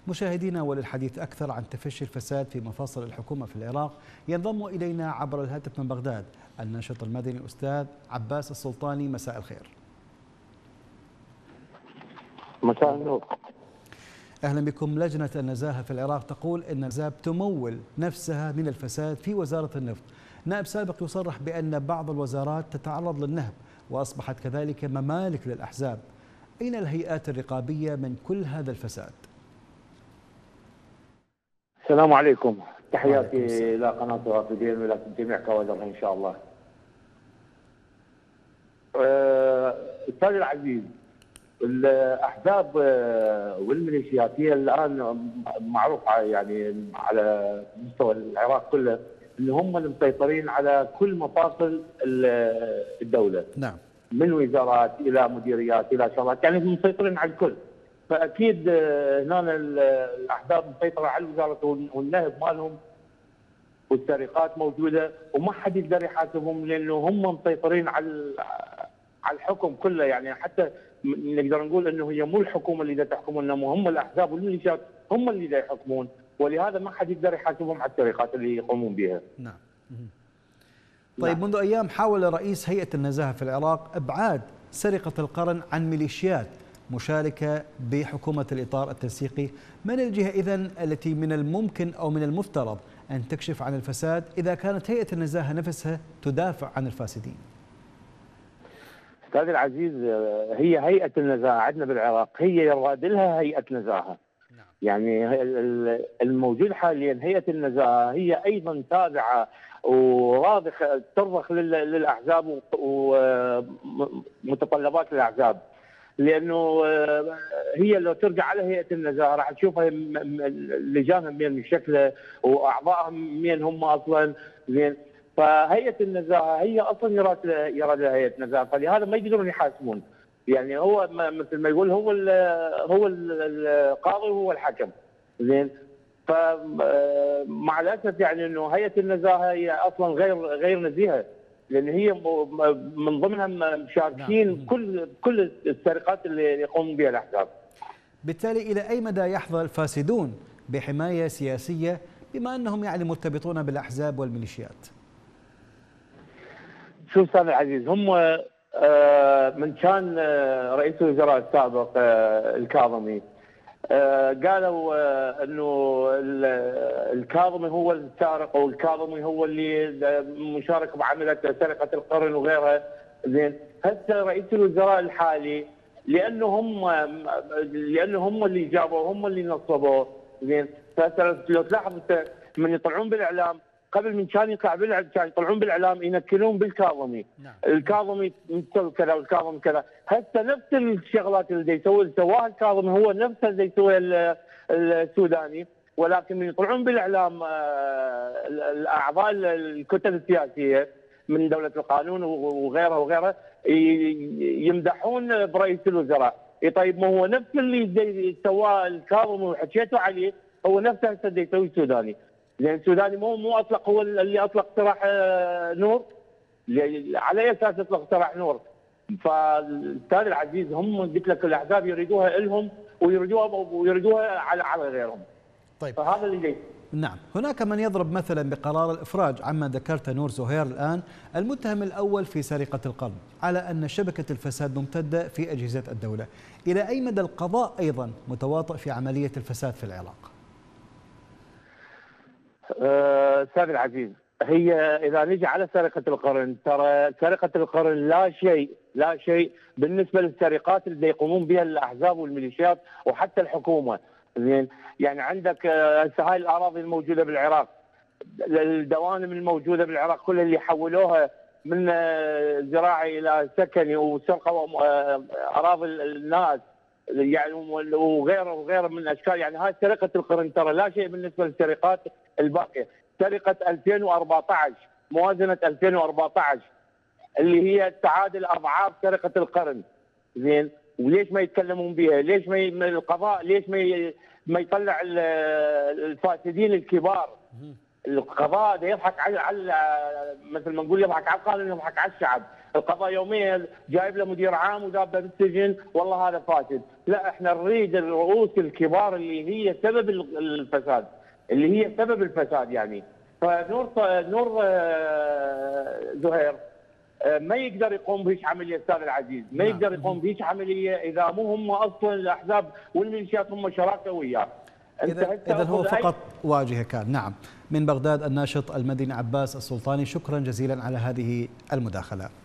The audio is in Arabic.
مشاهدينا، وللحديث أكثر عن تفشي الفساد في مفاصل الحكومة في العراق ينضم إلينا عبر الهاتف من بغداد الناشط المدني الأستاذ عباس السلطاني. مساء الخير. مساء النور. أهلا بكم. لجنة النزاهة في العراق تقول أن الأحزاب تمول نفسها من الفساد في وزارة النفط. نائب سابق يصرح بأن بعض الوزارات تتعرض للنهب وأصبحت كذلك ممالك للأحزاب. أين الهيئات الرقابية من كل هذا الفساد؟ السلام عليكم، تحياتي إلى قناة الرافدين وإلى جميع كوادرها إن شاء الله. أستاذ العزيز، الأحزاب والميليشيات هي الآن معروف يعني على مستوى العراق كله أن هم المسيطرين على كل مفاصل الدولة. نعم. من وزارات إلى مديريات إلى شغلات، يعني مسيطرين على الكل. فأكيد هنا الأحزاب مسيطرة على الوزارة والنهب مالهم والسرقات موجودة، وما حد يقدر يحاسبهم لأنه هم مسيطرين على الحكم كله. يعني حتى نقدر نقول انه هي مو الحكومه اللي تحكم، انما هم الاحزاب والميليشيات هم اللي يحكمون، ولهذا ما حد يقدر يحاسبهم على السرقات اللي يقومون بها. نعم. طيب، منذ ايام حاول رئيس هيئه النزاهه في العراق ابعاد سرقه القرن عن ميليشيات مشاركه بحكومه الاطار التنسيقي. من الجهه اذن التي من الممكن او من المفترض ان تكشف عن الفساد اذا كانت هيئه النزاهه نفسها تدافع عن الفاسدين؟ أستاذ العزيز، هي هيئة النزاهة عندنا بالعراق هي يراد لها هيئة نزاهة. يعني الموجود حاليا هيئة النزاهة هي أيضا تابعة وراضخة ترضخ للأحزاب ومتطلبات الأحزاب، لأنه هي لو ترجع على هيئة النزاهة راح تشوفها لجانها من شكلها وأعضائها من هم أصلا زين. فهيئه النزاهه هي اصلا يراد لها هيئه نزاهه، فلهذا ما يقدرون يحاسبون. يعني هو مثل ما يقول هو القاضي وهو الحكم زين. فمع الاسف يعني انه هيئه النزاهه هي اصلا غير نزيهه، لان هي من ضمنها مشاركين كل السرقات اللي يقومون بها الاحزاب. بالتالي الى اي مدى يحظى الفاسدون بحمايه سياسيه بما انهم يعني مرتبطون بالاحزاب والميليشيات؟ شوف استاذ العزيز، هم من كان رئيس الوزراء السابق الكاظمي قالوا انه الكاظمي هو السارق والكاظمي هو اللي مشارك بعمليه سرقه القرن وغيرها زين. هسه رئيس الوزراء الحالي لانه هم اللي جابوه هم اللي نصبوه زين. لو تلاحظ من يطلعون بالاعلام قبل من كان يطلع كان يطلعون بالاعلام ينكلون بالكاظمي. نعم. الكاظمي مسوي كذا والكاظمي كذا. هسه نفس الشغلات اللي سواها الكاظمي هو نفسه اللي يسويها السوداني، ولكن من يطلعون بالاعلام الاعضاء الكتل السياسيه من دوله القانون وغيرها يمدحون برئيس الوزراء. طيب ما هو نفس اللي سواه الكاظمي وحكيتوا عليه هو نفسه هسه يسوي السوداني. لان السوداني مو اطلق، هو اللي اطلق سراح نور. على اي اساس اطلق سراح نور؟ فالاستاذ العزيز هم قلت لك الاحزاب يريدوها لهم ويريدوها على غيرهم. طيب، فهذا اللي جاي. نعم. هناك من يضرب مثلا بقرار الافراج عما ذكرت نور زهير الان المتهم الاول في سرقه القرن على ان شبكه الفساد ممتده في اجهزه الدوله. الى اي مدى القضاء ايضا متواطئ في عمليه الفساد في العراق؟ استاذ العزيز، هي اذا نجي على سرقه القرن، ترى سرقه القرن لا شيء بالنسبه للسرقات اللي يقومون بها الاحزاب والميليشيات وحتى الحكومه زين. يعني عندك هسه هاي الاراضي الموجوده بالعراق، الدوائر الموجوده بالعراق كلها اللي حولوها من زراعي الى سكني وسرقوا اراضي الناس يعني وغيره من الاشكال. يعني هاي سرقه القرن ترى لا شيء بالنسبه للسرقات الباقيه. سرقه 2014 موازنه 2014 اللي هي تعادل اضعاف سرقه القرن زين. وليش ما يتكلمون بها؟ ليش القضاء ليش ما يطلع الفاسدين الكبار القضاء ده يضحك على مثل ما نقول يضحك على القانون، يضحك على الشعب. القضاء يوميا جايب له مدير عام ودابه بالسجن، والله هذا فاسد. لا، احنا نريد الرؤوس الكبار اللي هي سبب الفساد، اللي هي سبب الفساد يعني. فنور زهير ما يقدر يقوم بهيش عمليه استاذ العزيز، ما يقدر يقوم بهيش عمليه اذا مو هم اصلا الاحزاب والميليشيات هم شراكه وياه. إذا هو فقط واجهه كان. نعم. من بغداد الناشط المدني عباس السلطاني، شكرا جزيلا على هذه المداخلة.